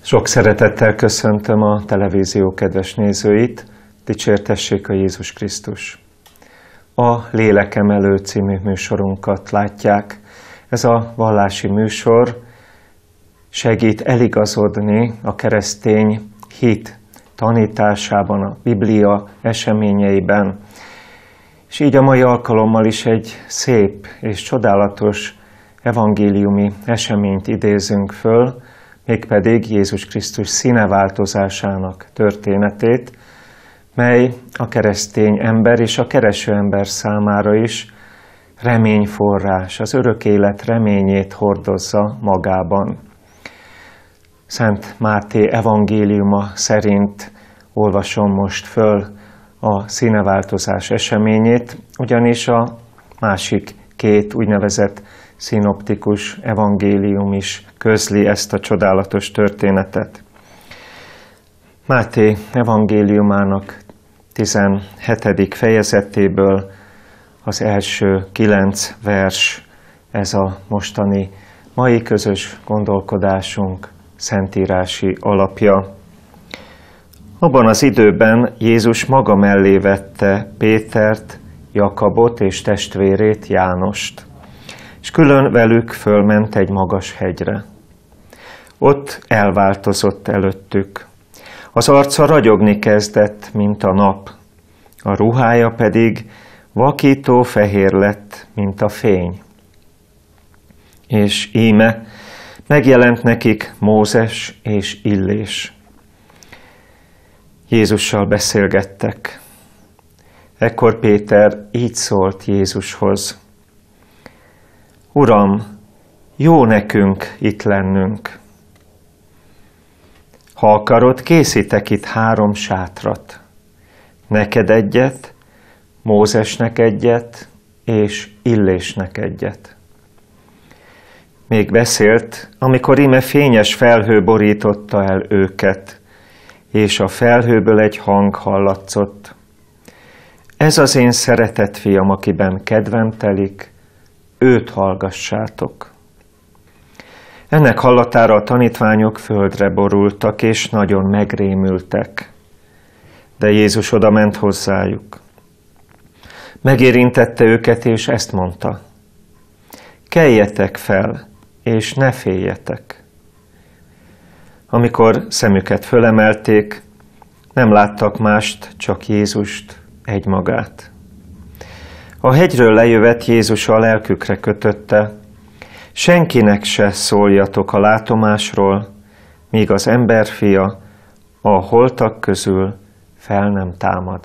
Sok szeretettel köszöntöm a televízió kedves nézőit, dicsértessék a Jézus Krisztus. A Lélekemelő című műsorunkat látják. Ez a vallási műsor segít eligazodni a keresztény hit tanításában, a Biblia eseményeiben. És így a mai alkalommal is egy szép és csodálatos evangéliumi eseményt idézünk föl, mégpedig Jézus Krisztus színeváltozásának történetét, mely a keresztény ember és a kereső ember számára is reményforrás, az örök élet reményét hordozza magában. Szent Máté evangéliuma szerint olvasom most föl a színeváltozás eseményét, ugyanis a másik két úgynevezett szinoptikus evangélium is közli ezt a csodálatos történetet. Máté evangéliumának 17. fejezetéből az első 9 vers, ez a mostani mai közös gondolkodásunk szentírási alapja. Abban az időben Jézus maga mellé vette Pétert, Jakabot és testvérét, Jánost, és külön velük fölment egy magas hegyre. Ott elváltozott előttük. Az arca ragyogni kezdett, mint a nap, a ruhája pedig vakító fehér lett, mint a fény. És íme megjelent nekik Mózes és Illés. Jézussal beszélgettek. Ekkor Péter így szólt Jézushoz: Uram, jó nekünk itt lennünk. Ha akarod, készítek itt 3 sátrat. Neked egyet, Mózesnek egyet, és Illésnek egyet. Még beszélt, amikor íme fényes felhő borította el őket, és a felhőből egy hang hallatszott: Ez az én szeretett fiam, akiben kedvem telik, őt hallgassátok. Ennek hallatára a tanítványok földre borultak, és nagyon megrémültek. De Jézus odament hozzájuk. Megérintette őket, és ezt mondta: Keljetek fel, és ne féljetek. Amikor szemüket fölemelték, nem láttak mást, csak Jézust egymagát. A hegyről lejövet Jézus a lelkükre kötötte: Senkinek se szóljatok a látomásról, míg az emberfia a holtak közül fel nem támad.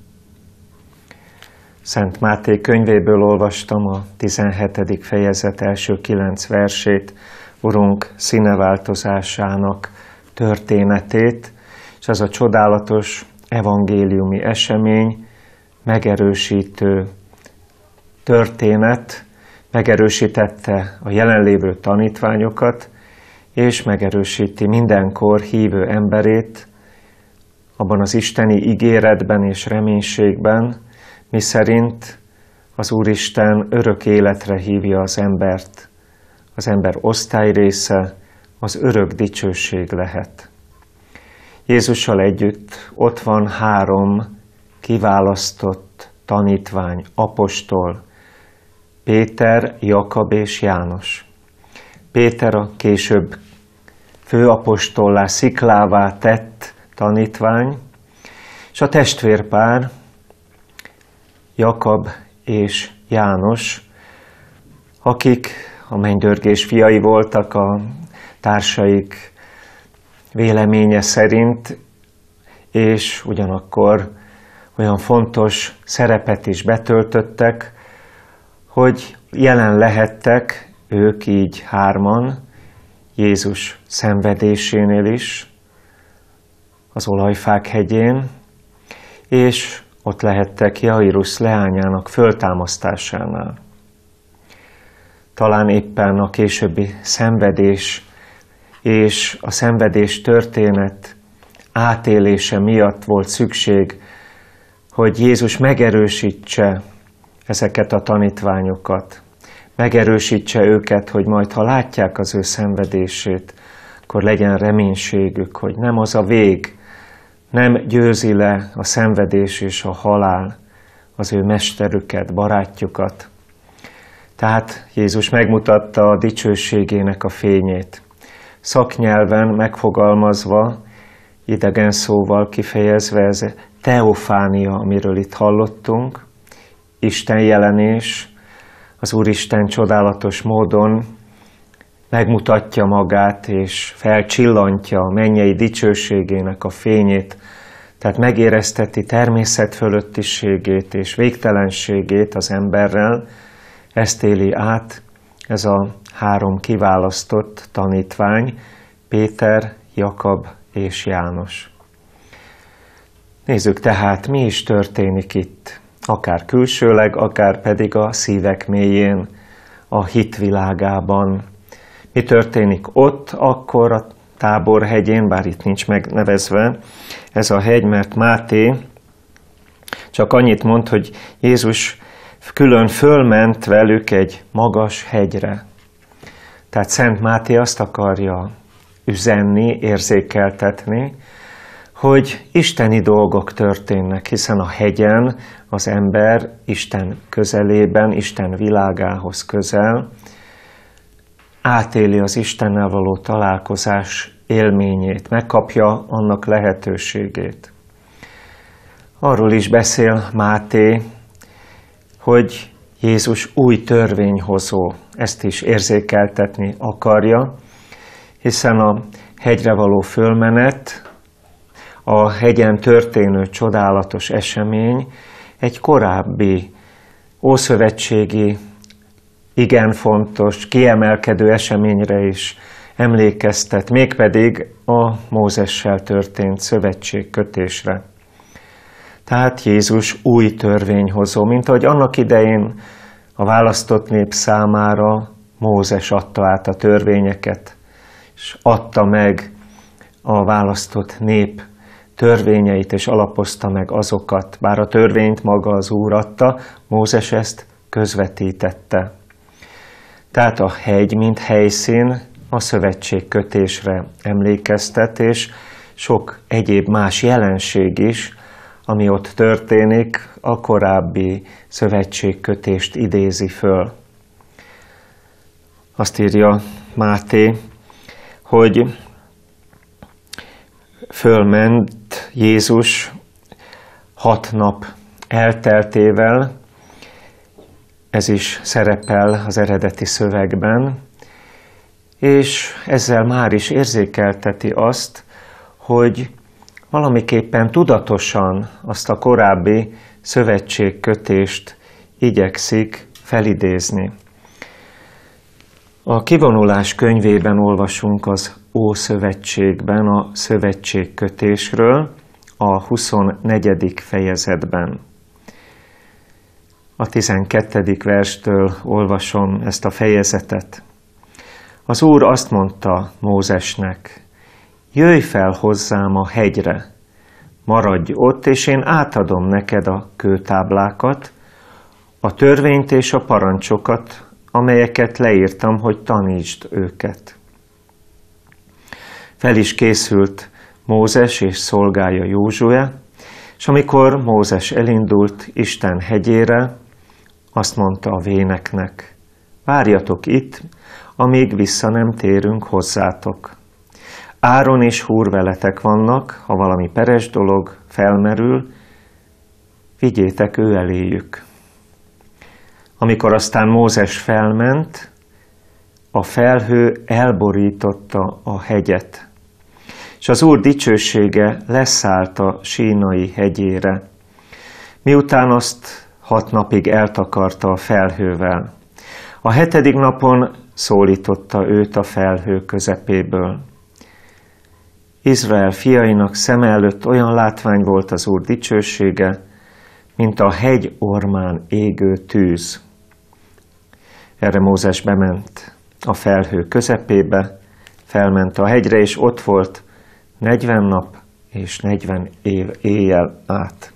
Szent Máté könyvéből olvastam a 17. fejezet első 9 versét, Urunk színeváltozásának történetét, és az a csodálatos evangéliumi esemény, megerősítő történet, megerősítette a jelenlévő tanítványokat, és megerősíti mindenkor hívő emberét abban az isteni ígéretben és reménységben, miszerint az Úristen örök életre hívja az embert. Az ember osztályrésze, az örök dicsőség lehet. Jézussal együtt ott van 3 kiválasztott tanítvány, apostol: Péter, Jakab és János. Péter a később főapostollá, sziklává tett tanítvány, és a testvérpár, Jakab és János, akik a mennydörgés fiai voltak a társaik véleménye szerint, és ugyanakkor olyan fontos szerepet is betöltöttek, hogy jelen lehettek ők így 3 Jézus szenvedésénél is, az Olajfák hegyén, és ott lehettek Jairus leányának föltámasztásánál. Talán éppen a későbbi szenvedés és a szenvedés történet átélése miatt volt szükség, hogy Jézus megerősítse ezeket a tanítványokat, megerősítse őket, hogy majd, ha látják az ő szenvedését, akkor legyen reménységük, hogy nem az a vég, nem győzi le a szenvedés és a halál az ő mesterüket, barátjukat. Tehát Jézus megmutatta a dicsőségének a fényét. Szaknyelven megfogalmazva, idegen szóval kifejezve, ez teofánia, amiről itt hallottunk, Isten jelenés, az Úristen csodálatos módon megmutatja magát és felcsillantja a mennyei dicsőségének a fényét, tehát megérezteti természetfölöttiségét és végtelenségét az emberrel. Ezt éli át ez a 3 kiválasztott tanítvány, Péter, Jakab és János. Nézzük tehát, mi is történik itt, akár külsőleg, akár pedig a szívek mélyén, a hitvilágában. Mi történik ott, akkor a Tábor hegyén, bár itt nincs megnevezve ez a hegy, mert Máté csak annyit mond, hogy Jézus külön fölment velük egy magas hegyre. Tehát Szent Máté azt akarja üzenni, érzékeltetni, hogy isteni dolgok történnek, hiszen a hegyen az ember Isten közelében, Isten világához közel, átéli az Istennel való találkozás élményét, megkapja annak lehetőségét. Arról is beszél Máté, hogy Jézus új törvényhozó, ezt is érzékeltetni akarja, hiszen a hegyre való fölmenet, a hegyen történő csodálatos esemény egy korábbi ószövetségi, igen fontos, kiemelkedő eseményre is emlékeztet, mégpedig a Mózessel történt szövetségkötésre. Tehát Jézus új törvényhozó, mint ahogy annak idején a választott nép számára Mózes adta át a törvényeket, és adta meg a választott nép törvényeit, és alapozta meg azokat. Bár a törvényt maga az Úr adta, Mózes ezt közvetítette. Tehát a hegy, mint helyszín, a szövetségkötésre emlékeztet, és sok egyéb más jelenség is, ami ott történik, a korábbi szövetségkötést idézi föl. Azt írja Máté, hogy fölment Jézus 6 nap elteltével, ez is szerepel az eredeti szövegben, és ezzel már is érzékelteti azt, hogy valamiképpen tudatosan azt a korábbi szövetségkötést igyekszik felidézni. A Kivonulás könyvében olvasunk az Ószövetségben a szövetségkötésről, a 24. fejezetben. A 12. verstől olvasom ezt a fejezetet. Az Úr azt mondta Mózesnek, jöjj fel hozzám a hegyre, maradj ott, és én átadom neked a kőtáblákat, a törvényt és a parancsokat, amelyeket leírtam, hogy tanítsd őket. Fel is készült Mózes és szolgája Józsue, és amikor Mózes elindult Isten hegyére, azt mondta a véneknek, várjatok itt, amíg vissza nem térünk hozzátok. Áron és Húr veletek vannak, ha valami peres dolog felmerül, vigyétek ő eléjük. Amikor aztán Mózes felment, a felhő elborította a hegyet, és az Úr dicsősége leszállt a Sínai hegyére, miután azt 6 napig eltakarta a felhővel. A 7. napon szólította őt a felhő közepéből. Izrael fiainak szeme előtt olyan látvány volt az Úr dicsősége, mint a hegy ormán égő tűz. Erre Mózes bement a felhő közepébe, felment a hegyre, és ott volt 40 nap és 40 éjjel át.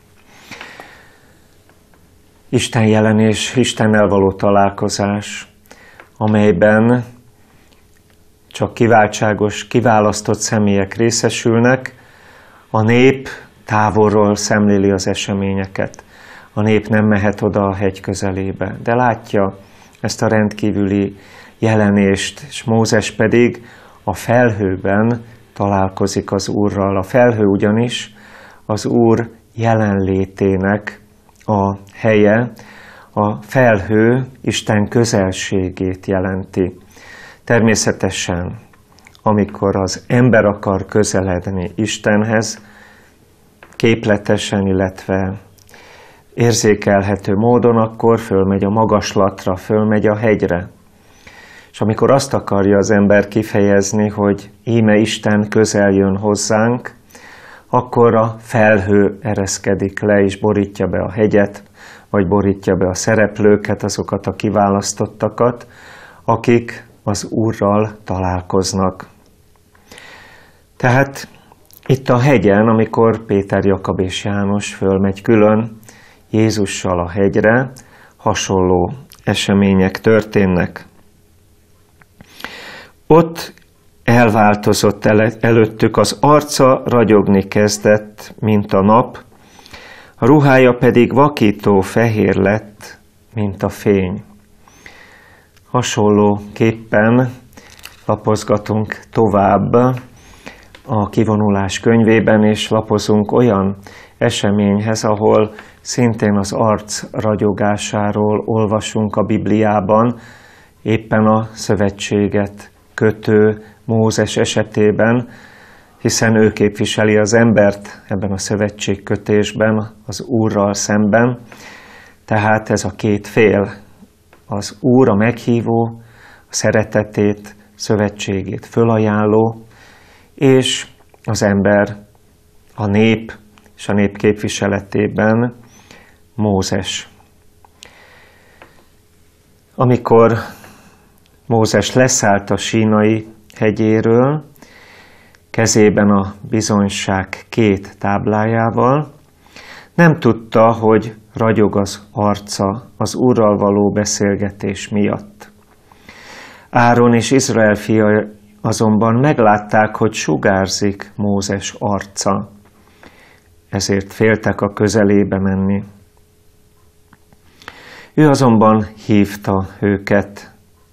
Isten jelenés, Istennel való találkozás, amelyben csak kiváltságos, kiválasztott személyek részesülnek, a nép távolról szemléli az eseményeket. A nép nem mehet oda a hegy közelébe, de látja ezt a rendkívüli jelenést, és Mózes pedig a felhőben találkozik az Úrral. A felhő ugyanis az Úr jelenlétének a helye, a felhő Isten közelségét jelenti. Természetesen, amikor az ember akar közeledni Istenhez, képletesen, illetve érzékelhető módon, akkor fölmegy a magaslatra, fölmegy a hegyre. És amikor azt akarja az ember kifejezni, hogy íme Isten közel jön hozzánk, akkor a felhő ereszkedik le és borítja be a hegyet, vagy borítja be a szereplőket, azokat a kiválasztottakat, akik az Úrral találkoznak. Tehát itt a hegyen, amikor Péter, Jakab és János fölmegy külön Jézussal a hegyre, hasonló események történnek. Ott elváltozott előttük, az arca ragyogni kezdett, mint a nap, a ruhája pedig vakító fehér lett, mint a fény. Hasonlóképpen lapozgatunk tovább a kivonulás könyvében, és lapozunk olyan eseményhez, ahol szintén az arc ragyogásáról olvasunk a Bibliában, éppen a szövetséget kötő Mózes esetében, hiszen ő képviseli az embert ebben a szövetségkötésben az Úrral szemben. Tehát ez a két fél, az Úr, a meghívó, a szeretetét, szövetségét fölajánló, és az ember, a nép és a nép képviseletében Mózes. Amikor Mózes leszállt a Sínai hegyéről, kezében a bizonyság két táblájával, nem tudta, hogy ragyog az arca az Úrral való beszélgetés miatt. Áron és Izrael fiai azonban meglátták, hogy sugárzik Mózes arca, ezért féltek a közelébe menni. Ő azonban hívta őket.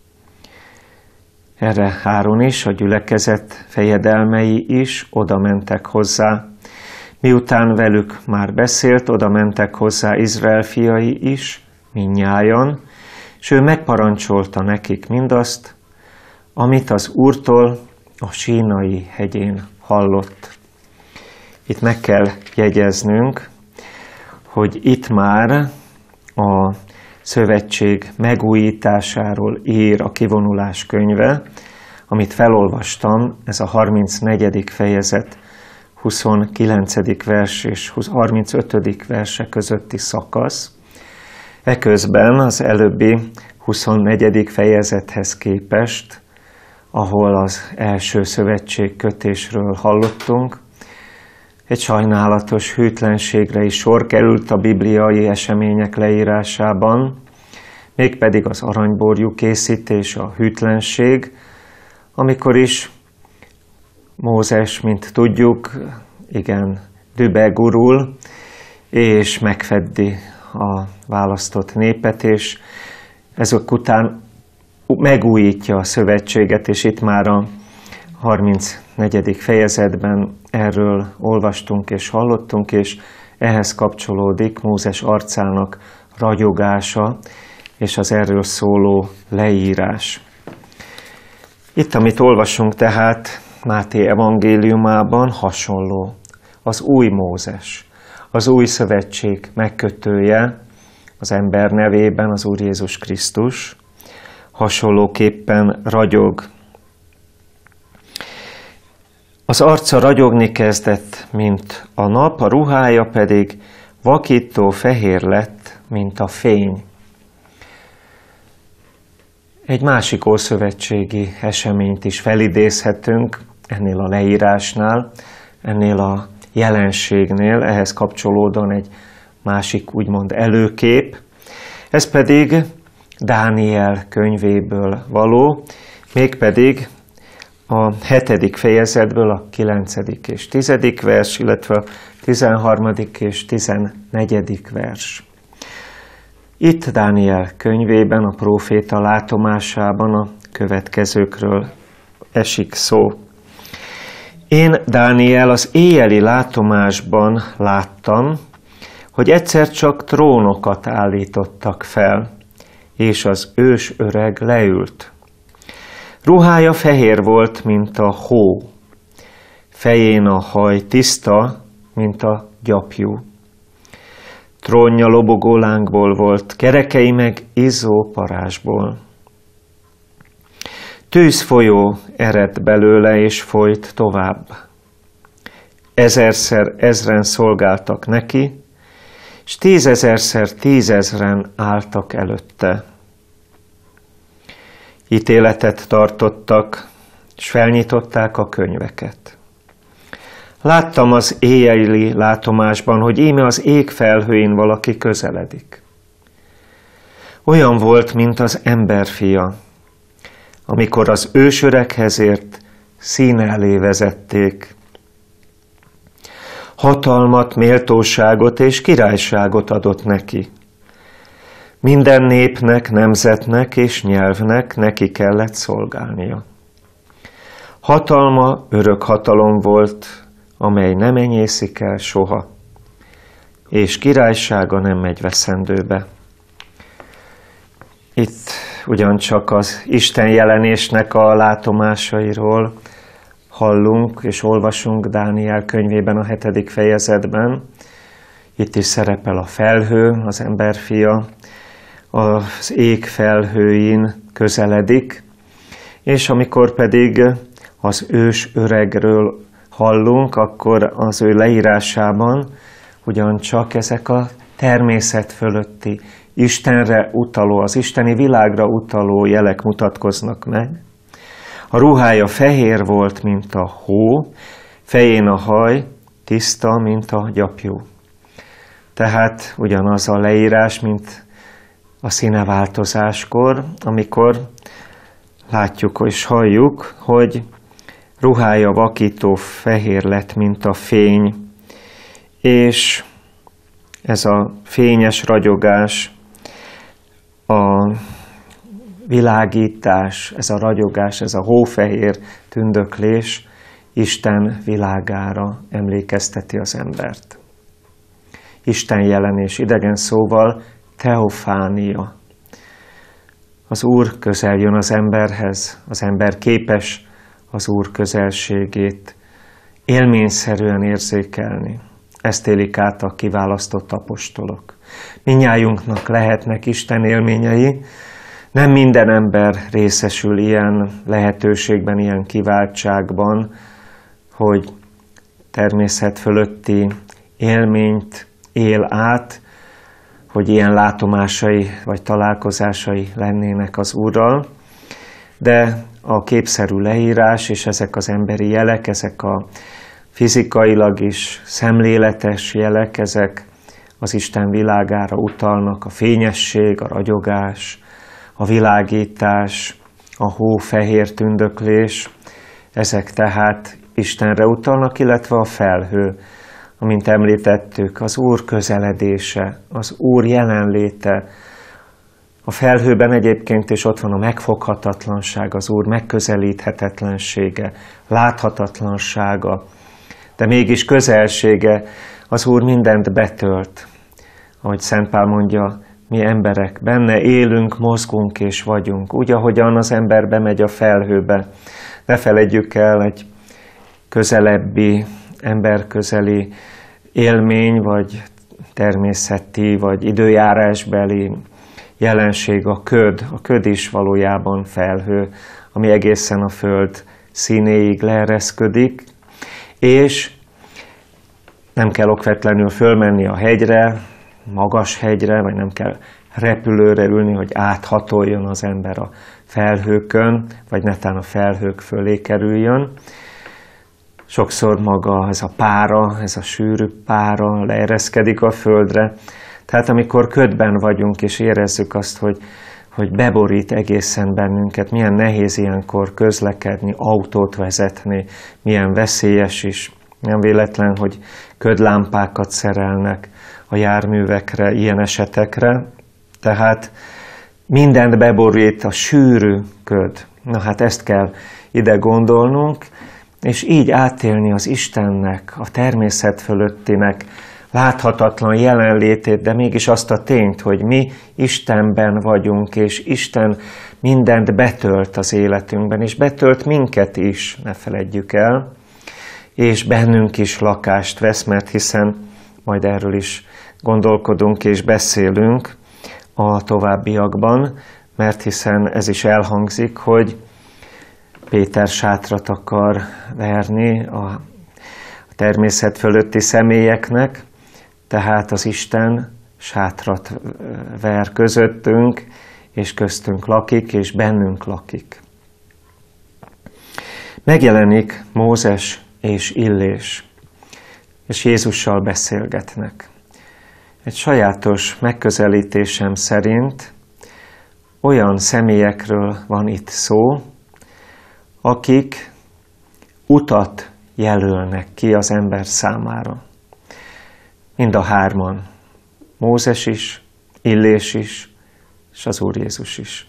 Erre Áron is, a gyülekezet fejedelmei is oda mentek hozzá. Miután velük már beszélt, oda mentek hozzá Izrael fiai is, mindnyájan, és ő megparancsolta nekik mindazt, amit az Úrtól a Sínai hegyén hallott. Itt meg kell jegyeznünk, hogy itt már a szövetség megújításáról ír a kivonulás könyve, amit felolvastam, ez a 34. fejezet 29. vers és 35. verse közötti szakasz. Eközben az előbbi 24. fejezethez képest, ahol az első szövetségkötésről hallottunk, egy sajnálatos hűtlenségre is sor került a bibliai események leírásában, mégpedig az aranyborjú készítés, a hűtlenség, amikor is Mózes, mint tudjuk, igen, dübe gurul, és megfeddi a választott népet, és ezek után megújítja a szövetséget, és itt már a 34. fejezetben erről olvastunk és hallottunk, és ehhez kapcsolódik Mózes arcának ragyogása, és az erről szóló leírás. Itt, amit olvasunk tehát Máté evangéliumában, hasonló. Az új Mózes, az új szövetség megkötője az ember nevében, az Úr Jézus Krisztus, hasonlóképpen ragyog. Az arca ragyogni kezdett, mint a nap, a ruhája pedig vakító fehér lett, mint a fény. Egy másik ószövetségi eseményt is felidézhetünk ennél a leírásnál, ennél a jelenségnél, ehhez kapcsolódóan egy másik úgymond előkép. Ez pedig Dániel könyvéből való, mégpedig a 7. fejezetből a 9. és 10. vers, illetve a 13. és 14. vers. Itt Dániel könyvében, a próféta látomásában a következőkről esik szó. Én, Dániel, az éjjeli látomásban láttam, hogy egyszer csak trónokat állítottak fel, és az ős öreg leült. Ruhája fehér volt, mint a hó, fején a haj tiszta, mint a gyapjú. Trónja lobogó lángból volt, kerekei meg izzó parázsból. Tűzfolyó eredt belőle, és folyt tovább. 1000-szer 1000-en szolgáltak neki, és 10 000-szer 10 000-en álltak előtte. Ítéletet tartottak, és felnyitották a könyveket. Láttam az éjjeli látomásban, hogy íme az ég felhőin valaki közeledik. Olyan volt, mint az emberfia, amikor az ősöreghez ért, színe elé vezették. Hatalmat, méltóságot és királyságot adott neki. Minden népnek, nemzetnek és nyelvnek neki kellett szolgálnia. Hatalma örök hatalom volt, amely nem enyészik el soha, és királysága nem megy veszendőbe. Itt ugyancsak az Isten jelenésnek a látomásairól hallunk és olvasunk Dániel könyvében a 7. fejezetben. Itt is szerepel a felhő, az emberfia, az ég felhőin közeledik, és amikor pedig az ős öregről hallunk, akkor az ő leírásában ugyancsak ezek a természet fölötti, Istenre utaló, az isteni világra utaló jelek mutatkoznak meg. A ruhája fehér volt, mint a hó, fején a haj tiszta, mint a gyapjú. Tehát ugyanaz a leírás, mint a színeváltozáskor, amikor látjuk és halljuk, hogy ruhája vakító fehér lett, mint a fény, és ez a fényes ragyogás, a világítás, ez a ragyogás, ez a hófehér tündöklés Isten világára emlékezteti az embert. Isten jelenés, idegen szóval teofánia. Az Úr közel jön az emberhez, az ember képes az Úr közelségét élményszerűen érzékelni. Ezt élik át a kiválasztott apostolok. Mindnyájunknak lehetnek Isten élményei, nem minden ember részesül ilyen lehetőségben, ilyen kiváltságban, hogy természet fölötti élményt él át, hogy ilyen látomásai vagy találkozásai lennének az Úrral, de a képszerű leírás és ezek az emberi jelek, ezek a fizikailag is szemléletes jelek, ezek az Isten világára utalnak, a fényesség, a ragyogás, a világítás, a hófehér tündöklés, ezek tehát Istenre utalnak, illetve a felhő, amint említettük, az Úr közeledése, az Úr jelenléte. A felhőben egyébként is ott van a megfoghatatlanság, az Úr megközelíthetetlensége, láthatatlansága, de mégis közelsége, az Úr mindent betölt. Ahogy Szent Pál mondja, mi emberek benne élünk, mozgunk és vagyunk, úgy, ahogyan az ember bemegy a felhőbe. Ne feledjük el egy közelebbi, emberközeli élmény, vagy természeti, vagy időjárásbeli jelenség a köd. A köd is valójában felhő, ami egészen a Föld színéig leereszködik, és nem kell okvetlenül fölmenni a hegyre, magas hegyre, vagy nem kell repülőre ülni, hogy áthatoljon az ember a felhőkön, vagy netán a felhők fölé kerüljön. Sokszor maga ez a pára, ez a sűrű pára leereszkedik a földre. Tehát amikor ködben vagyunk, és érezzük azt, hogy beborít egészen bennünket, milyen nehéz ilyenkor közlekedni, autót vezetni, milyen veszélyes is. Nem véletlen, hogy ködlámpákat szerelnek a járművekre, ilyen esetekre. Tehát mindent beborít a sűrű köd. Na hát ezt kell ide gondolnunk, és így átélni az Istennek, a természet fölöttinek láthatatlan jelenlétét, de mégis azt a tényt, hogy mi Istenben vagyunk, és Isten mindent betölt az életünkben, és betölt minket is, ne feledjük el, és bennünk is lakást vesz, mert hiszen majd erről is gondolkodunk és beszélünk a továbbiakban, mert hiszen ez is elhangzik, hogy Péter sátrat akar verni a természet fölötti személyeknek, tehát az Isten sátrat ver közöttünk, és köztünk lakik, és bennünk lakik. Megjelenik Mózes és Illés, és Jézussal beszélgetnek. Egy sajátos megközelítésem szerint olyan személyekről van itt szó, akik utat jelölnek ki az ember számára. Mind a hárman. Mózes is, Illés is, és az Úr Jézus is.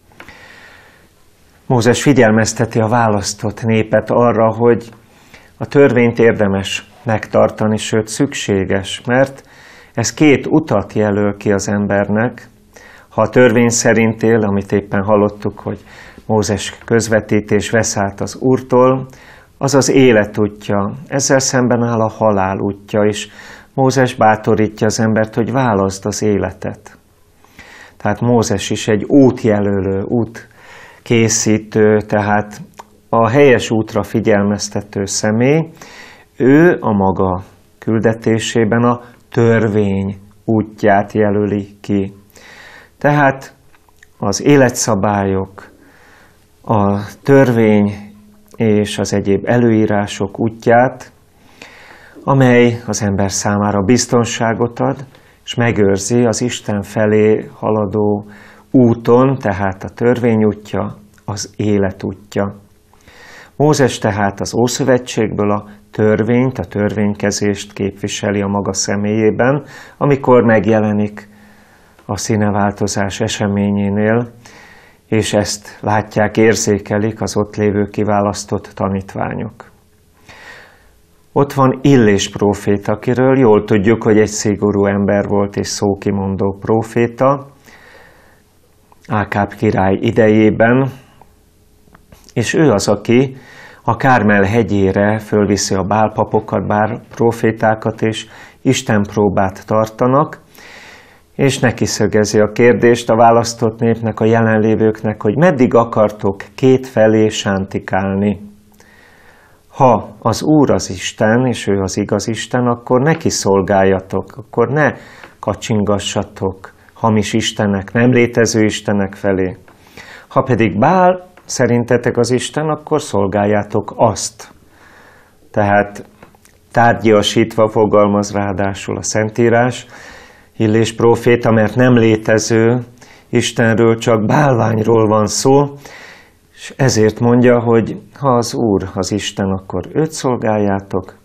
Mózes figyelmezteti a választott népet arra, hogy a törvényt érdemes megtartani, sőt szükséges, mert ez két utat jelöl ki az embernek. Ha a törvény szerint él, amit éppen hallottuk, hogy Mózes közvetítés vesz át az Úrtól, az az élet útja. Ezzel szemben áll a halál útja, és Mózes bátorítja az embert, hogy válaszd az életet. Tehát Mózes is egy útjelölő, útkészítő, tehát a helyes útra figyelmeztető személy. Ő a maga küldetésében a törvény útját jelöli ki. Tehát az életszabályok, a törvény és az egyéb előírások útját, amely az ember számára biztonságot ad, és megőrzi az Isten felé haladó úton, tehát a törvény útja, az élet útja. Mózes tehát az Ószövetségből a törvényt, a törvénykezést képviseli a maga személyében, amikor megjelenik a színeváltozás eseményénél, és ezt látják, érzékelik az ott lévő kiválasztott tanítványok. Ott van Illés próféta, akiről jól tudjuk, hogy egy szigorú ember volt és szókimondó próféta Ákáb király idejében, és ő az, aki a Kármel hegyére fölviszi a bálpapokat, bál prófétákat, és Isten próbát tartanak, és neki szögezi a kérdést a választott népnek, a jelenlévőknek, hogy meddig akartok kétfelé sántikálni. Ha az Úr az Isten, és ő az igaz Isten, akkor neki szolgáljatok, akkor ne kacsingassatok hamis istenek, nem létező istenek felé. Ha pedig Bál szerintetek az Isten, akkor szolgáljátok azt. Tehát tárgyasítva fogalmaz ráadásul a Szentírás, Illés próféta, mert nem létező Istenről, csak bálványról van szó, és ezért mondja, hogy ha az Úr az Isten, akkor őt szolgáljátok,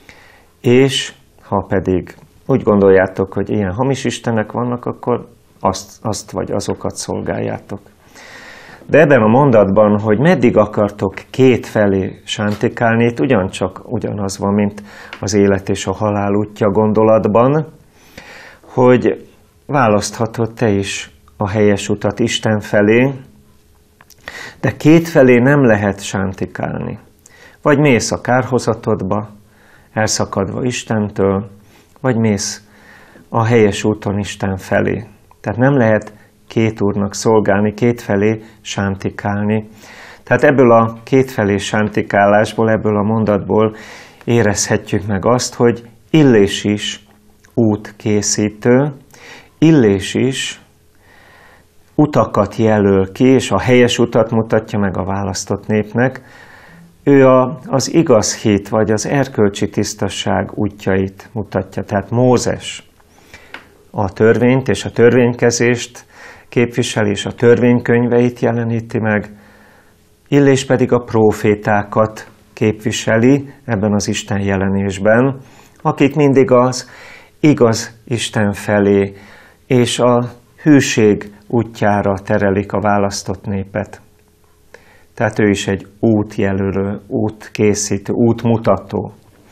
és ha pedig úgy gondoljátok, hogy ilyen hamis istenek vannak, akkor azt vagy azokat szolgáljátok. De ebben a mondatban, hogy meddig akartok kétfelé sántikálni, itt ugyanaz van, mint az élet és a halál útja gondolatban, hogy választhatod te is a helyes utat Isten felé, de kétfelé nem lehet sántikálni. Vagy mész a kárhozatodba, elszakadva Istentől, vagy mész a helyes úton Isten felé. Tehát nem lehet két úrnak szolgálni, kétfelé sántikálni. Tehát ebből a kétfelé sántikálásból, ebből a mondatból érezhetjük meg azt, hogy Illés is útkészítő, Illés is utakat jelöl ki, és a helyes utat mutatja meg a választott népnek. Ő az igaz hit, vagy az erkölcsi tisztaság útjait mutatja. Tehát Mózes a törvényt és a törvénykezést képviseli, és a törvénykönyveit jeleníti meg, Illés pedig a prófétákat képviseli ebben az Isten jelenésben, akik mindig az igaz Isten felé és a hűség útjára terelik a választott népet. Tehát ő is egy útjelölő, útkészítő, útmutató.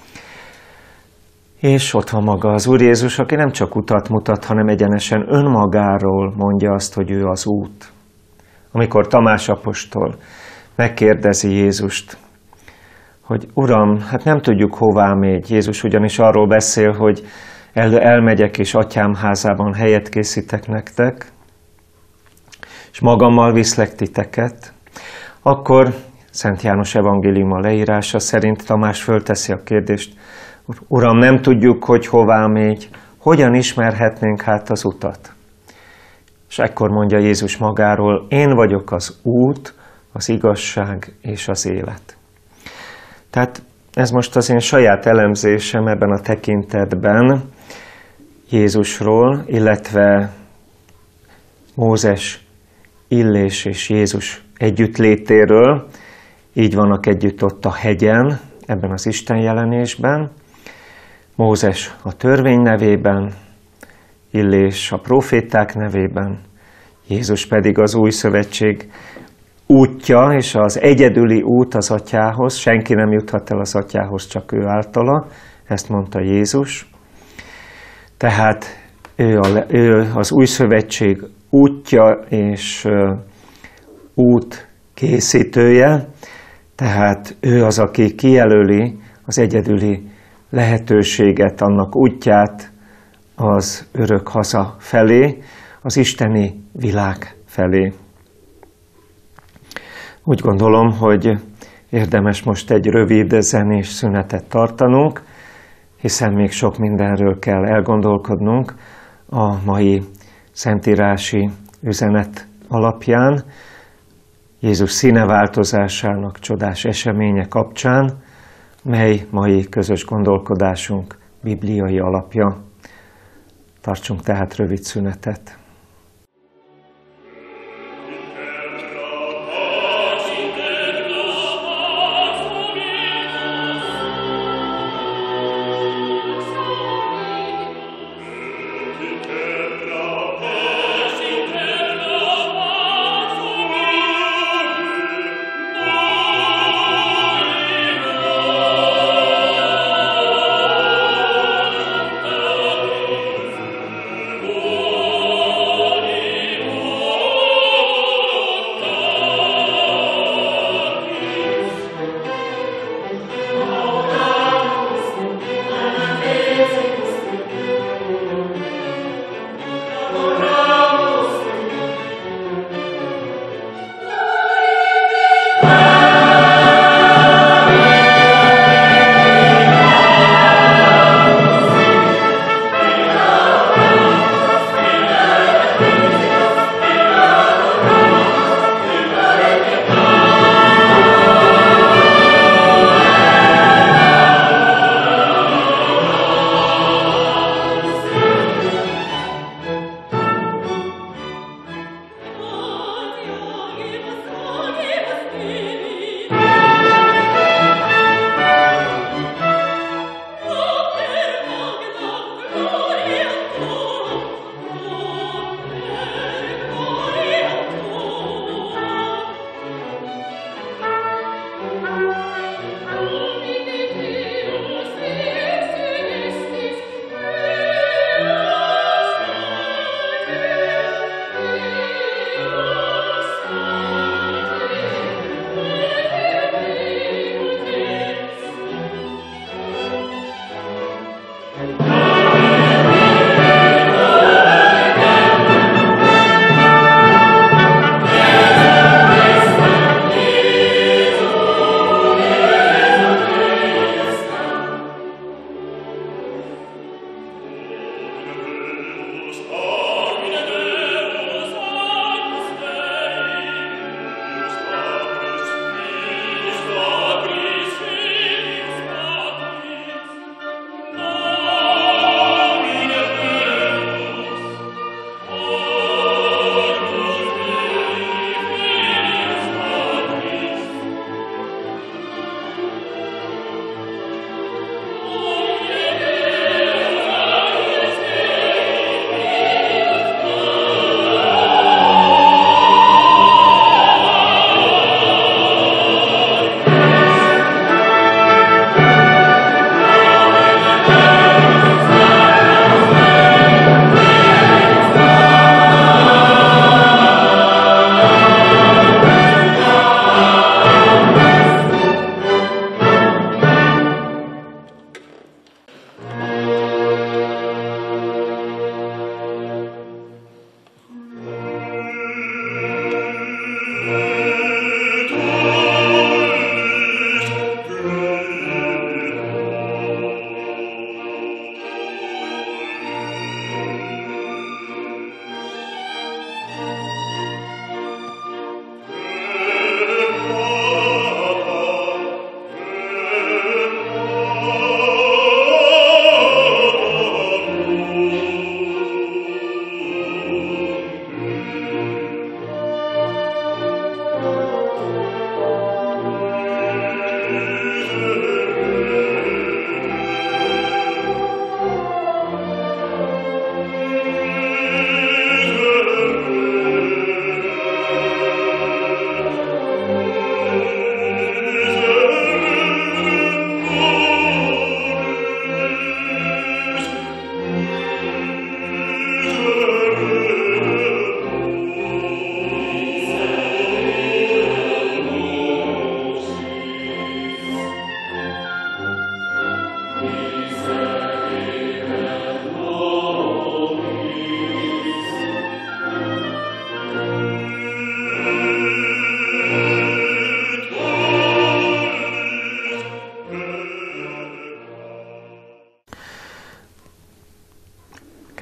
És ott van maga az Úr Jézus, aki nem csak utat mutat, hanem egyenesen önmagáról mondja azt, hogy ő az út. Amikor Tamás apostol megkérdezi Jézust, hogy Uram, hát nem tudjuk hová megy. Jézus ugyanis arról beszél, hogy elmegyek és atyám házában helyet készítek nektek, és magammal viszlek titeket. Akkor Szent János evangéliuma leírása szerint Tamás fölteszi a kérdést, Uram, nem tudjuk, hogy hová megy, hogyan ismerhetnénk hát az utat? És ekkor mondja Jézus magáról, én vagyok az út, az igazság és az élet. Tehát ez most az én saját elemzésem ebben a tekintetben Jézusról, illetve Mózes, Illés és Jézus együttlétéről. Így vannak együtt ott a hegyen, ebben az Isten jelenésben. Mózes a törvény nevében, Illés a proféták nevében, Jézus pedig az új szövetség útja, és az egyedüli út az atyához. Senki nem juthat el az atyához, csak ő általa. Ezt mondta Jézus. Tehát ő az új szövetség útja és út készítője. Tehát ő az, aki kijelöli az egyedüli lehetőséget, annak útját az örök haza felé, az isteni világ felé. Úgy gondolom, hogy érdemes most egy rövid zenés szünetet tartanunk, hiszen még sok mindenről kell elgondolkodnunk a mai szentírási üzenet alapján, Jézus színeváltozásának csodás eseménye kapcsán, mely mai közös gondolkodásunk bibliai alapja. Tartsunk tehát rövid szünetet. Oh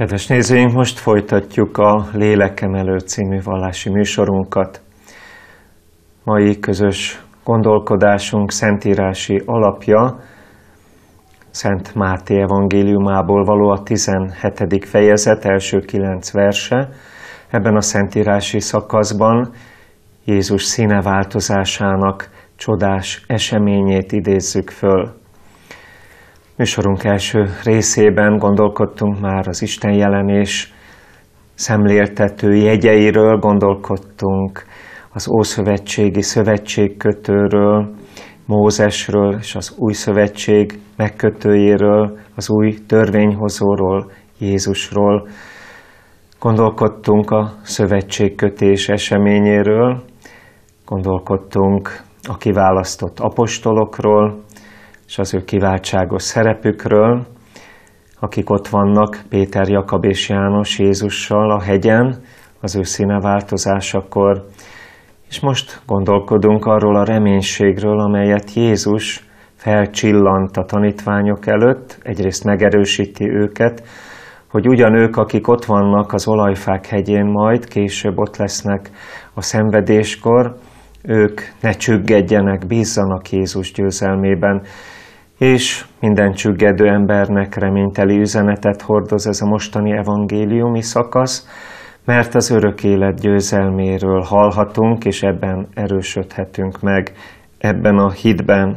Kedves nézőink, most folytatjuk a Lélekemelő című vallási műsorunkat. Mai közös gondolkodásunk szentírási alapja Szent Máté evangéliumából való a 17. fejezet első 9 verse. Ebben a szentírási szakaszban Jézus színeváltozásának csodás eseményét idézzük föl. Műsorunk első részében gondolkodtunk már az Istenjelenés szemléltető jegyeiről, gondolkodtunk az ószövetségi szövetségkötőről, Mózesről és az új szövetség megkötőjéről, az új törvényhozóról, Jézusról. Gondolkodtunk a szövetségkötés eseményéről, gondolkodtunk a kiválasztott apostolokról, és az ő kiváltságos szerepükről, akik ott vannak, Péter, Jakab és János Jézussal a hegyen, az ő színeváltozásakor. És most gondolkodunk arról a reménységről, amelyet Jézus felcsillant a tanítványok előtt, egyrészt megerősíti őket, hogy ugyan ők, akik ott vannak az olajfák hegyén majd, később ott lesznek a szenvedéskor, ők ne csüggedjenek, bízzanak Jézus győzelmében. És minden csüggedő embernek reményteli üzenetet hordoz ez a mostani evangéliumi szakasz, mert az örök élet győzelméről hallhatunk, és ebben erősödhetünk meg, ebben a hitben.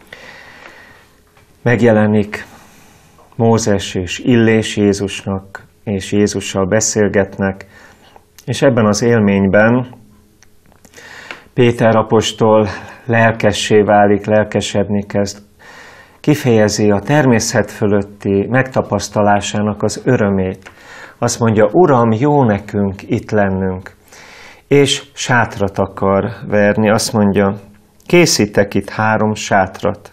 Megjelenik Mózes és Illés Jézusnak, és Jézussal beszélgetnek, és ebben az élményben Péter apostol lelkessé válik, lelkesedni kezd, kifejezi a természet fölötti megtapasztalásának az örömét. Azt mondja, Uram, jó nekünk itt lennünk. És sátrat akar verni. Azt mondja, készítek itt 3 sátrat.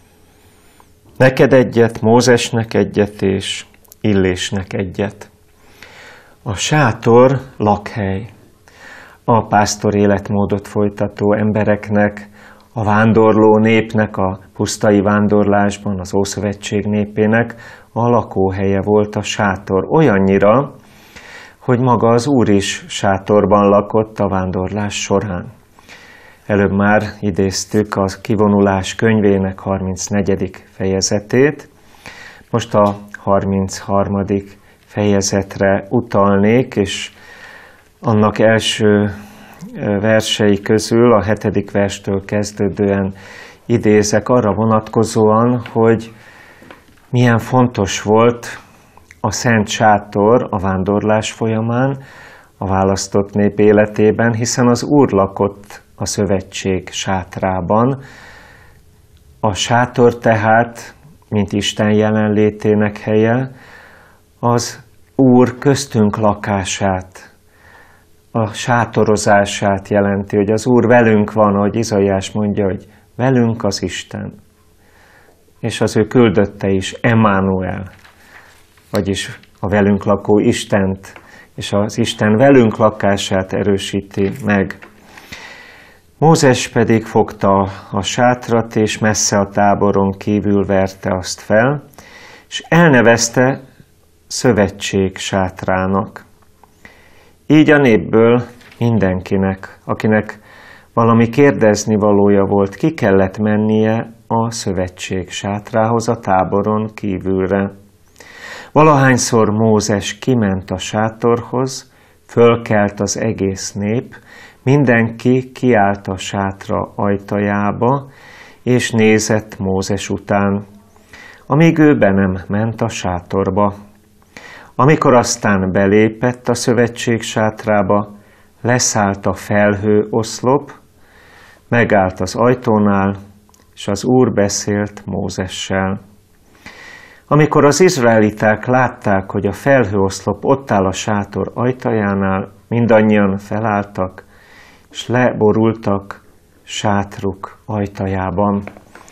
Neked egyet, Mózesnek egyet, és Illésnek egyet. A sátor lakhely. A pásztor életmódot folytató embereknek, a vándorló népnek, a pusztai vándorlásban, az Ószövetség népének a lakóhelye volt a sátor. Olyannyira, hogy maga az Úr is sátorban lakott a vándorlás során. Előbb már idéztük a Kivonulás könyvének 34. fejezetét. Most a 33. fejezetre utalnék, és annak első versei közül, a 7. verstől kezdődően idézek arra vonatkozóan, hogy milyen fontos volt a Szent Sátor a vándorlás folyamán, a választott nép életében, hiszen az Úr lakott a szövetség sátrában. A sátor tehát, mint Isten jelenlétének helye, az Úr köztünk lakását, a sátorozását jelenti, hogy az Úr velünk van, ahogy Izaiás mondja, hogy velünk az Isten. És az ő küldötte is, Emmanuel, vagyis a velünk lakó Istent, és az Isten velünk lakását erősíti meg. Mózes pedig fogta a sátrat, és messze a táboron kívül verte azt fel, és elnevezte szövetség sátrának. Így a népből mindenkinek, akinek valami kérdezni valója volt, ki kellett mennie a szövetség sátrához a táboron kívülre. Valahányszor Mózes kiment a sátorhoz, fölkelt az egész nép, mindenki kiállt a sátra ajtajába, és nézett Mózes után, amíg ő be nem ment a sátorba. Amikor aztán belépett a szövetség sátrába, leszállt a felhő oszlop, megállt az ajtónál, és az Úr beszélt Mózessel. Amikor az izraeliták látták, hogy a felhőoszlop ott áll a sátor ajtajánál, mindannyian felálltak, és leborultak sátruk ajtajában.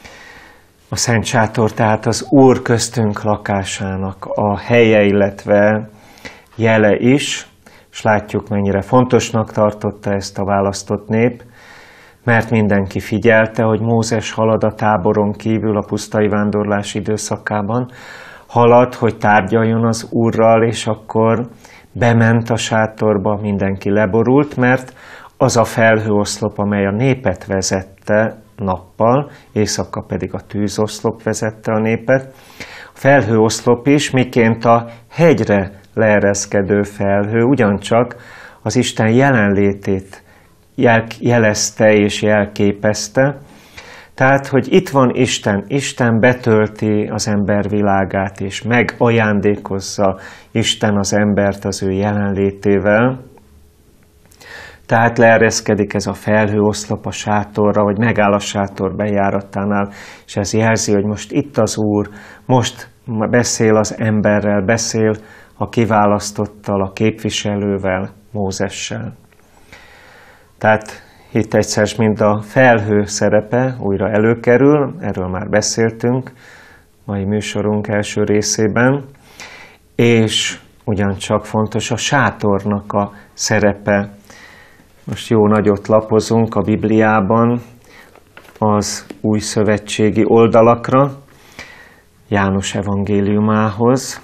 A Szent Sátor tehát az Úr köztünk lakásának a helye, illetve jele is, és látjuk, mennyire fontosnak tartotta ezt a választott nép, mert mindenki figyelte, hogy Mózes halad a táboron kívül a pusztai vándorlás időszakában, halad, hogy tárgyaljon az Úrral, és akkor bement a sátorba, mindenki leborult, mert az a felhőoszlop, amely a népet vezette nappal, éjszaka pedig a tűzoszlop vezette a népet. A felhőoszlop is, miként a hegyre leereszkedő felhő, ugyancsak az Isten jelenlétét jelezte és jelképezte. Tehát, hogy itt van Isten, Isten betölti az ember világát, és megajándékozza Isten az embert az ő jelenlétével. Tehát leereszkedik ez a felhőoszlop a sátorra, vagy megáll a sátor bejáratánál, és ez jelzi, hogy most itt az Úr, most beszél az emberrel, beszél a kiválasztottal, a képviselővel, Mózessel. Tehát itt egyszer, mint a felhő szerepe újra előkerül, erről már beszéltünk mai műsorunk első részében, és ugyancsak fontos a sátornak a szerepe. Most jó nagyot lapozunk a Bibliában az új szövetségi oldalakra, János evangéliumához,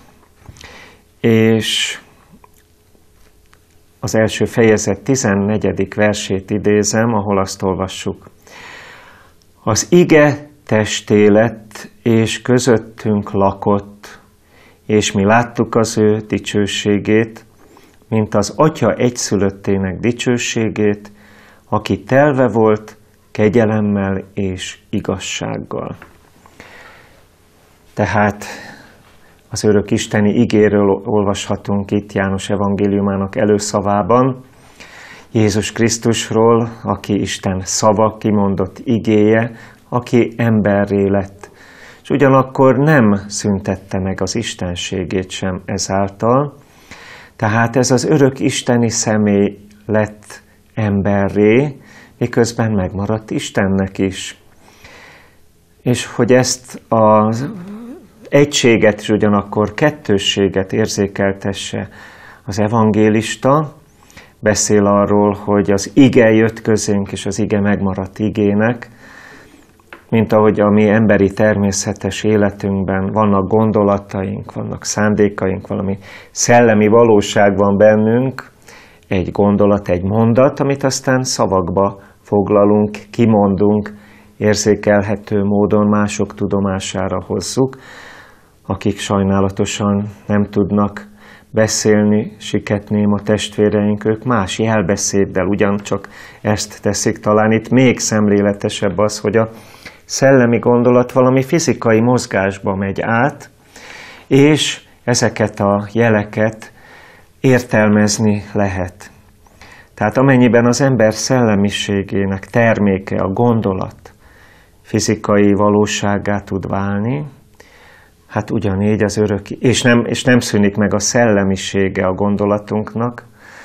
és az első fejezet 14. versét idézem, ahol azt olvassuk. Az ige testé lett, és közöttünk lakott, és mi láttuk az ő dicsőségét, mint az Atya egyszülöttének dicsőségét, aki telve volt kegyelemmel és igazsággal. Tehát az örök isteni igéről olvashatunk itt János evangéliumának előszavában, Jézus Krisztusról, aki Isten szava, kimondott igéje, aki emberré lett. És ugyanakkor nem szüntette meg az istenségét sem ezáltal, tehát ez az örök isteni személy lett emberré, miközben megmaradt Istennek is. És hogy ezt az egységet és ugyanakkor kettősséget érzékeltesse az evangélista, beszél arról, hogy az ige jött közénk, és az ige megmaradt igének, mint ahogy a mi emberi természetes életünkben vannak gondolataink, vannak szándékaink, valami szellemi valóság van bennünk, egy gondolat, egy mondat, amit aztán szavakba foglalunk, kimondunk, érzékelhető módon mások tudomására hozzuk, akik sajnálatosan nem tudnak beszélni, siketném a testvéreink, ők más jelbeszéddel ugyancsak ezt teszik. Talán itt még szemléletesebb az, hogy a szellemi gondolat valami fizikai mozgásba megy át, és ezeket a jeleket értelmezni lehet. Tehát amennyiben az ember szellemiségének terméke, a gondolat fizikai valósággá tud válni, hát ugyanígy az örök, és nem szűnik meg a szellemisége a gondolatunknak,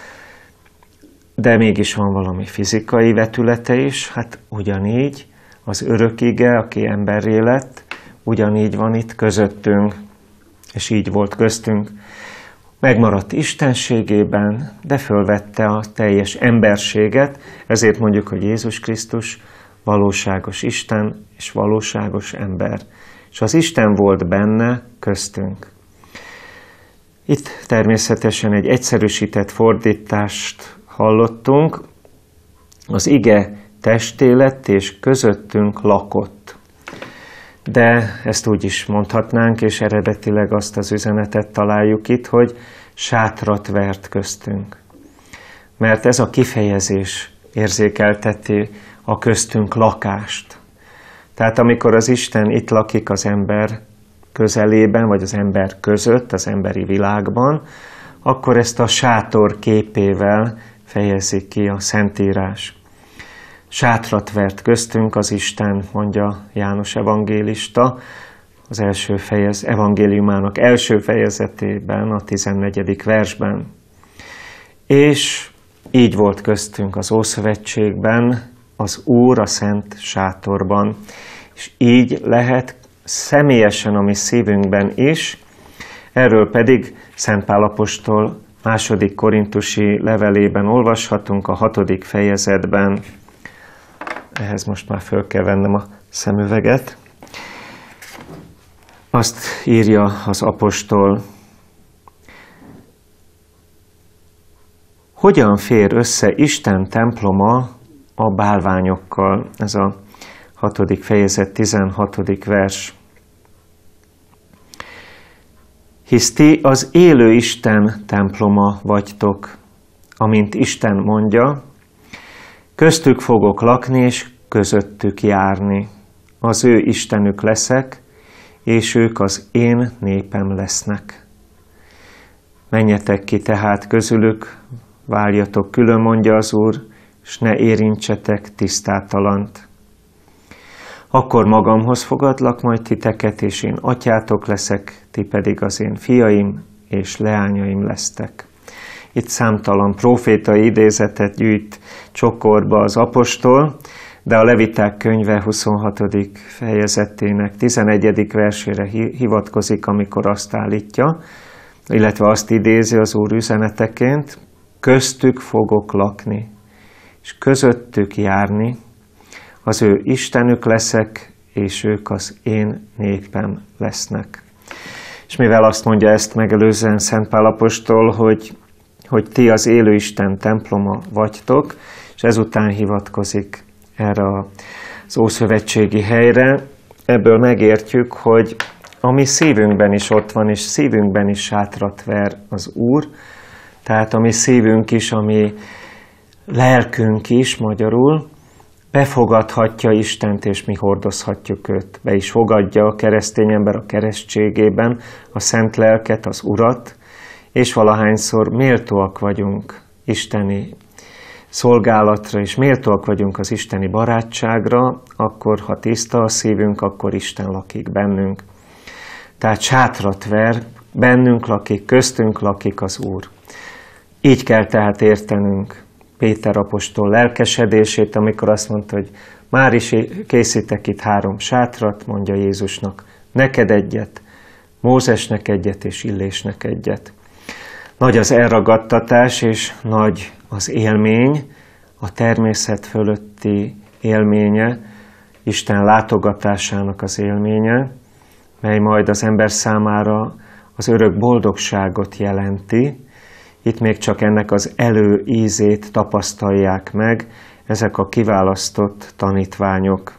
de mégis van valami fizikai vetülete is, hát ugyanígy az örök ige, aki emberré lett, ugyanígy van itt közöttünk, és így volt köztünk. Megmaradt istenségében, de fölvette a teljes emberséget, ezért mondjuk, hogy Jézus Krisztus valóságos Isten és valóságos ember. És az Isten volt benne köztünk. Itt természetesen egy egyszerűsített fordítást hallottunk. Az ige testé lett és közöttünk lakott. De ezt úgy is mondhatnánk, és eredetileg azt az üzenetet találjuk itt, hogy sátrat vert köztünk. Mert ez a kifejezés érzékelteti a köztünk lakást. Tehát amikor az Isten itt lakik az ember közelében, vagy az ember között, az emberi világban, akkor ezt a sátor képével fejezik ki a Szentírás. Sátrat vert köztünk az Isten, mondja János evangélista, az első evangéliumának első fejezetében, a 14. versben. És így volt köztünk az Ószövetségben az Úr a szent sátorban. És így lehet személyesen a mi szívünkben is, erről pedig Szent Pál apostol 2. korintusi levelében olvashatunk a 6. fejezetben. Ehhez most már föl kell vennem a szemüveget. Azt írja az apostol, hogyan fér össze Isten temploma a bálványokkal? Ez a 6. fejezet 16. vers. Hisz ti az élő Isten temploma vagytok, amint Isten mondja, köztük fogok lakni és közöttük járni. Az ő Istenük leszek, és ők az én népem lesznek. Menjetek ki tehát közülük, váljatok külön, mondja az Úr, és ne érintsetek tisztátalant. Akkor magamhoz fogadlak majd titeket, és én atyátok leszek, ti pedig az én fiaim és leányaim lesztek. Itt számtalan prófétai idézetet gyűjt csokorba az apostol, de a Leviták könyve 26. fejezetének 11. versére hivatkozik, amikor azt állítja, illetve azt idézi az Úr üzeneteként, köztük fogok lakni, és közöttük járni, az ő Istenük leszek, és ők az én népem lesznek. És mivel azt mondja ezt megelőzően Szent Pál apostol, hogy ti az élő Isten temploma vagytok, és ezután hivatkozik erre az ószövetségi helyre, ebből megértjük, hogy a mi szívünkben is ott van, és szívünkben is sátrat ver az Úr, tehát a mi szívünk is, a mi lelkünk is magyarul befogadhatja Istent, és mi hordozhatjuk őt. Be is fogadja a keresztény ember a keresztségében a Szent Lelket, az Urat, és valahányszor méltóak vagyunk isteni szolgálatra, és méltóak vagyunk az isteni barátságra, akkor, ha tiszta a szívünk, akkor Isten lakik bennünk. Tehát sátrat ver, bennünk lakik, köztünk lakik az Úr. Így kell tehát értenünk Péter apostol lelkesedését, amikor azt mondta, hogy már is készítek itt 3 sátrat, mondja Jézusnak, neked egyet, Mózesnek egyet és Illésnek egyet. Nagy az elragadtatás és nagy az élmény, a természet fölötti élménye, Isten látogatásának az élménye, mely majd az ember számára az örök boldogságot jelenti. Itt még csak ennek az előízét tapasztalják meg ezek a kiválasztott tanítványok.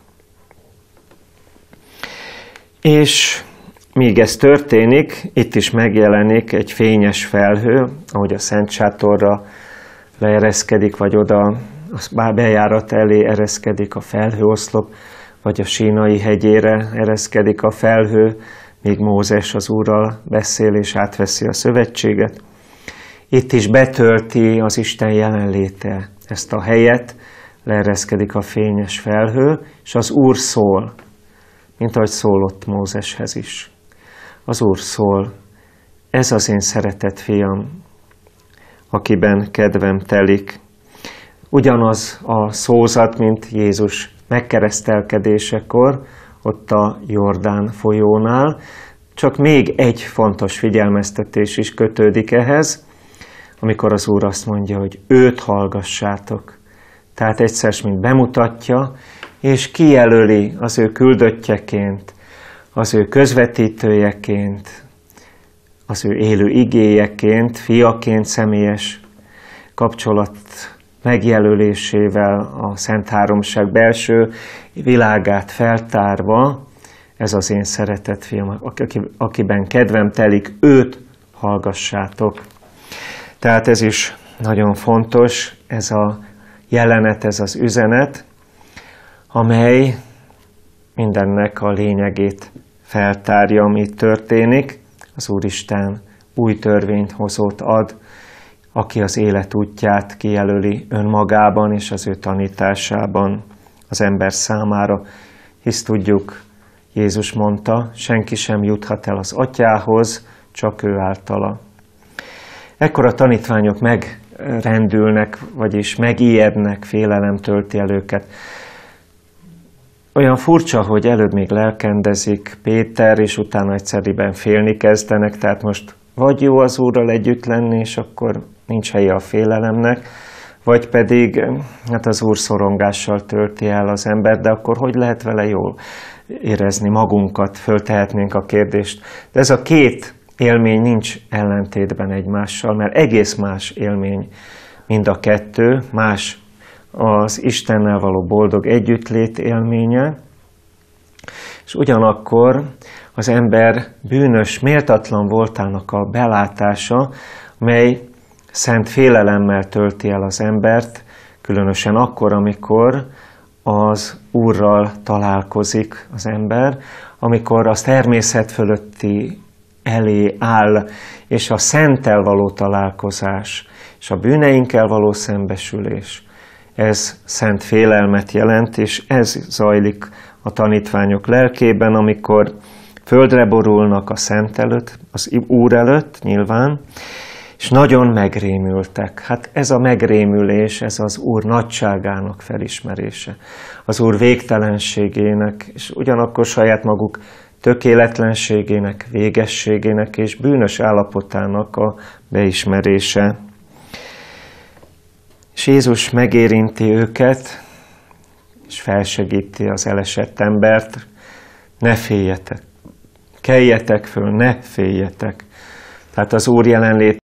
És míg ez történik, itt is megjelenik egy fényes felhő, ahogy a Szent Sátorra leereszkedik, vagy oda a bejárat elé ereszkedik a felhőoszlop, vagy a Sínai hegyére ereszkedik a felhő, míg Mózes az Úrral beszél és átveszi a szövetséget. Itt is betölti az Isten jelenléte ezt a helyet, leereszkedik a fényes felhő, és az Úr szól, mint ahogy szólott Mózeshez is. Az Úr szól, ez az én szeretett fiam, akiben kedvem telik. Ugyanaz a szózat, mint Jézus megkeresztelkedésekor, ott a Jordán folyónál, csak még egy fontos figyelmeztetés is kötődik ehhez, amikor az Úr azt mondja, hogy őt hallgassátok. Tehát egyszer, mint bemutatja, és kijelöli az ő küldöttjeként, az ő közvetítőjeként, az ő élő igéjeként, fiaként, személyes kapcsolat megjelölésével a Szent Háromság belső világát feltárva, ez az én szeretett fiam, akiben kedvem telik, őt hallgassátok. Tehát ez is nagyon fontos, ez a jelenet, ez az üzenet, amely mindennek a lényegét feltárja, ami itt történik. Az Úristen új törvényhozót ad, aki az élet útját kijelöli önmagában és az ő tanításában az ember számára. Hisz tudjuk, Jézus mondta, senki sem juthat el az Atyához, csak ő általa. Ekkor a tanítványok megrendülnek, vagyis megijednek, félelem tölti el őket. Olyan furcsa, hogy előbb még lelkendezik Péter, és utána egyszerűen félni kezdenek, tehát most vagy jó az Úrral együtt lenni, és akkor nincs helye a félelemnek, vagy pedig hát az Úr szorongással tölti el az ember, de akkor hogy lehet vele jól? érezni magunkat, föltehetnénk a kérdést. De ez a két élmény nincs ellentétben egymással, mert egész más élmény mind a kettő, más az Istennel való boldog együttlét élménye, és ugyanakkor az ember bűnös, méltatlan voltának a belátása, mely szent félelemmel tölti el az embert, különösen akkor, amikor az Úrral találkozik az ember, amikor az természet fölötti elé áll, és a szenttel való találkozás, és a bűneinkkel való szembesülés. Ez szent félelmet jelent, és ez zajlik a tanítványok lelkében, amikor földre borulnak a Szent előtt, az Úr előtt nyilván, és nagyon megrémültek. Hát ez a megrémülés, ez az Úr nagyságának felismerése, az Úr végtelenségének, és ugyanakkor saját maguk tökéletlenségének, végességének és bűnös állapotának a beismerése. És Jézus megérinti őket, és felsegíti az elesett embert, ne féljetek, keljetek föl, ne féljetek. Tehát az Úr jelenlét